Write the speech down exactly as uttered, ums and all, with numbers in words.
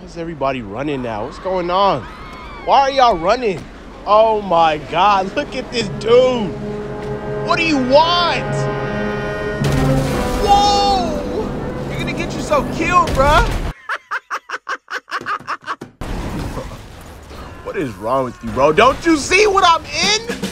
is everybody running now? What's going on? Why are y'all running? Oh my God, look at this dude. What do you want? Whoa! You're gonna get yourself killed, bruh. What is wrong with you, bro? Don't you see what I'm in?